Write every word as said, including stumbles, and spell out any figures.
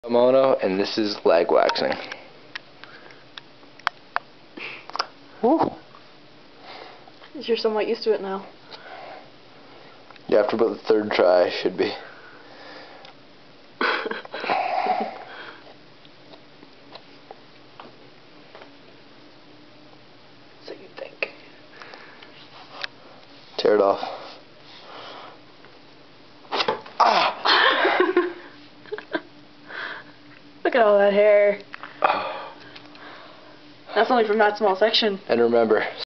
Mono, and this is lag waxing. Woo. You're somewhat used to it now. Yeah, after about the third try, I should be. So you think. Tear it off. Ah! Look at all that hair. That's only from that small section. And remember,